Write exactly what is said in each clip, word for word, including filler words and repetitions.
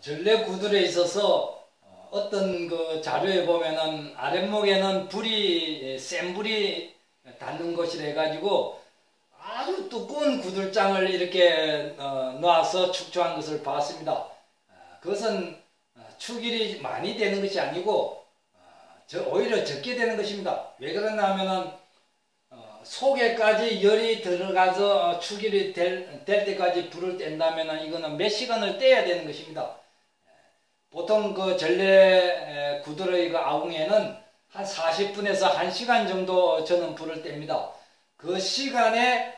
전래 구들에 있어서 어떤 그 자료에 보면은 아랫목에는 불이 센 불이 닿는 것이라 해가지고 아주 두꺼운 구들장을 이렇게 어, 놔서 축조한 것을 봤습니다. 그것은 축일이 많이 되는 것이 아니고 저 오히려 적게 되는 것입니다. 왜 그러냐 하면은 어, 속에까지 열이 들어가서 축일이 될, 될 때까지 불을 뗀다면은 이거는 몇 시간을 떼야 되는 것입니다. 보통 그 전래 구들의 그 아궁에는 한 사십 분에서 한 시간 정도 저는 불을 뗍니다. 그 시간에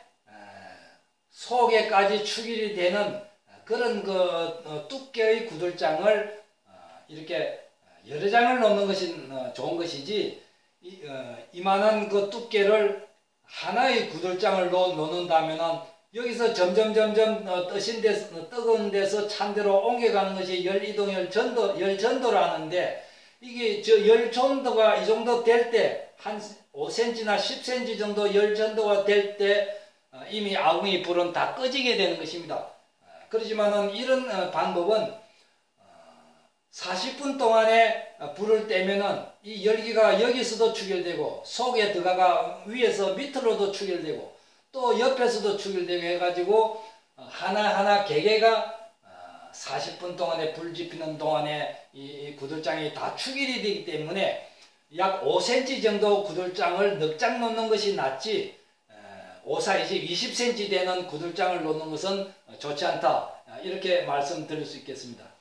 속에까지 축일이 되는 그런 그 두께의 구들장을 이렇게 여러 장을 놓는 것이 좋은 것이지, 이만한 그 두께를 하나의 구들장을 놓는다면은 여기서 점점 점점 뜨신 데서 뜨거운 데서 찬 데로 옮겨가는 것이 열 이동 열 전도 열 전도라는데, 이게 저 열 전도가 이 정도 될 때 한 오 센티미터나 십 센티미터 정도 열 전도가 될 때 이미 아궁이 불은 다 꺼지게 되는 것입니다. 그렇지만은 이런 방법은 사십 분 동안에 불을 떼면은 이 열기가 여기서도 축열되고 속에 들어가 위에서 밑으로도 축열되고 또 옆에서도 축열되고 해가지고 하나하나 개개가 사십 분 동안에 불 지피는 동안에 이 구들장이 다 축일이 되기 때문에 약 오 센티미터 정도 구들장을 넉 장 놓는 것이 낫지, 오 사이즈 이십 센티미터 되는 구들장을 놓는 것은 좋지 않다, 이렇게 말씀드릴 수 있겠습니다.